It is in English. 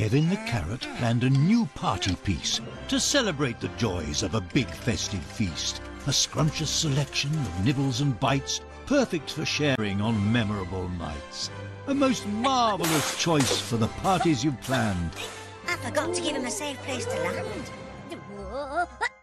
Kevin the Carrot planned a new party piece to celebrate the joys of a big festive feast. A scrumptious selection of nibbles and bites, perfect for sharing on memorable nights. A most marvellous choice for the parties you've planned. I forgot to give him a safe place to land.